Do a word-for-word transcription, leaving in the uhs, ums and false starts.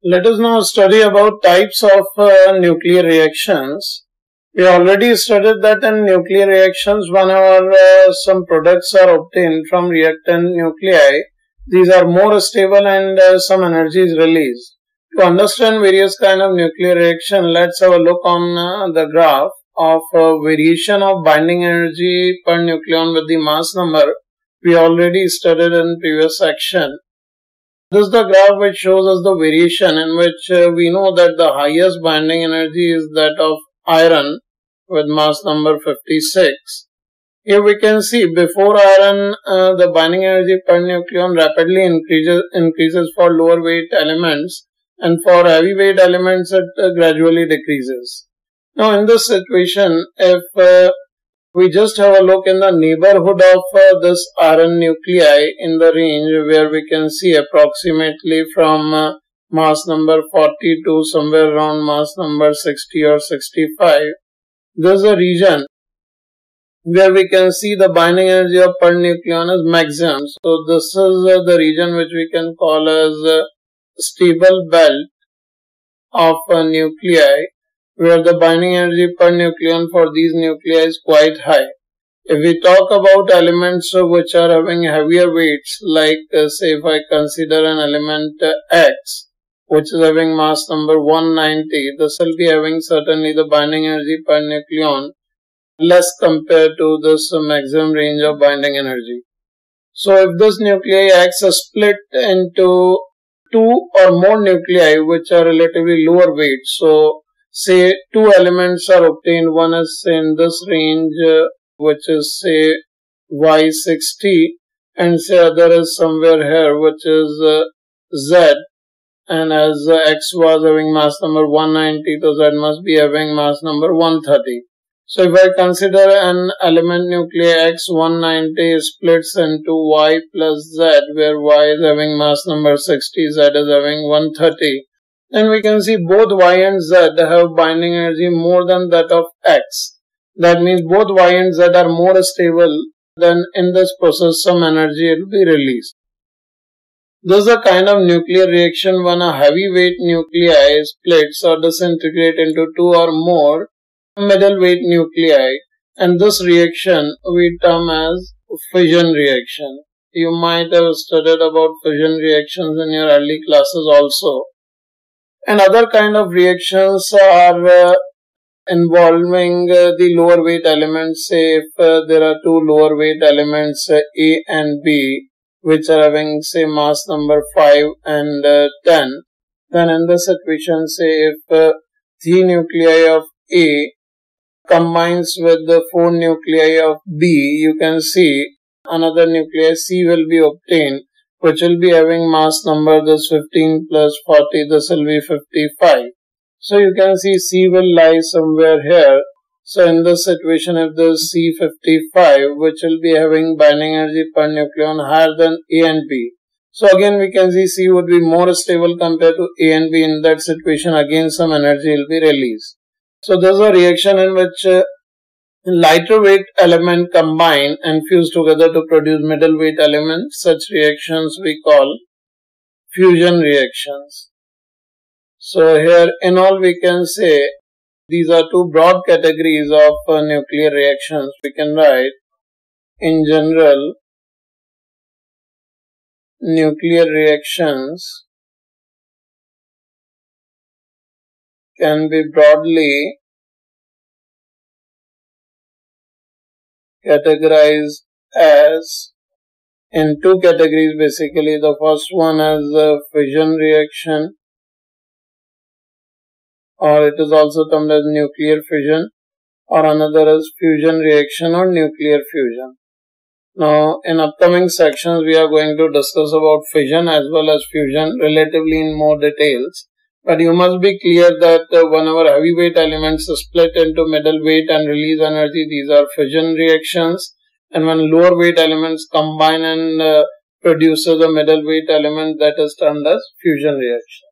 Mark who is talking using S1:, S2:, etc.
S1: Let us now study about types of uh, nuclear reactions. We already studied that in nuclear reactions, whenever uh, some products are obtained from reactant nuclei, these are more stable and uh, some energy is released. To understand various kind of nuclear reaction, let's have a look on uh, the graph of uh, variation of binding energy per nucleon with the mass number. We already studied in previous section. This is the graph which shows us the variation in which uh, we know that the highest binding energy is that of iron with mass number fifty-six. Here we can see before iron uh, the binding energy per nucleon rapidly increases, increases for lower weight elements, and for heavyweight elements it uh, gradually decreases. Now in this situation, if uh, we just have a look in the neighborhood of uh, this iron nuclei in the range where we can see approximately from uh, mass number forty to somewhere around mass number sixty or sixty-five. There is a region where we can see the binding energy of per nucleon is maximum. So this is uh, the region which we can call as uh, stable belt of uh, nuclei, where the binding energy per nucleon for these nuclei is quite high. If we talk about elements which are having heavier weights, like uh, say if I consider an element uh, X, which is having mass number one ninety, this will be having certainly the binding energy per nucleon less compared to this uh, maximum range of binding energy. So if this nuclei X is split into two or more nuclei which are relatively lower weight, so say two elements are obtained, one is in this range uh, which is say Y sixty, and say other is somewhere here which is uh, Z, and as uh, X was having mass number one ninety, so Z must be having mass number one thirty. So if I consider an element nuclei X one ninety splits into Y plus Z, where Y is having mass number sixty, Z is having one thirty, then we can see both Y and Z have binding energy more than that of X. That means both Y and Z are more stable, then in this process some energy will be released. This is a kind of nuclear reaction when a heavyweight nuclei splits or disintegrate into two or more middleweight nuclei, and this reaction we term as fission reaction. You might have studied about fission reactions in your early classes also. And other kind of reactions are uh, involving uh, the lower weight elements. Say if uh, there are two lower weight elements uh, A and B, which are having say mass number five and uh, ten, then in this situation, say if uh, three nuclei of A combines with the four nuclei of B, you can see another nuclei C will be obtained, which will be having mass number this fifteen plus forty, this will be fifty-five. So you can see C will lie somewhere here. So in this situation, if this C fifty-five, which will be having binding energy per nucleon higher than A and B. So again we can see C would be more stable compared to A and B. In that situation, again some energy will be released. So there is a reaction in which uh, lighter weight element combine and fuse together to produce middle weight elements. Such reactions we call fusion reactions. So here in all we can say these are two broad categories of uh, nuclear reactions. We can write in general nuclear reactions can be broadly categorized as in two categories basically. The first one is the fission reaction, or it is also termed as nuclear fission, or another is fusion reaction or nuclear fusion. Now in upcoming sections we are going to discuss about fission as well as fusion relatively in more details. But you must be clear that uh, whenever heavyweight elements split into middleweight and release energy, these are fission reactions. And when lower weight elements combine and uh, produces a middleweight element, that is termed as fusion reaction.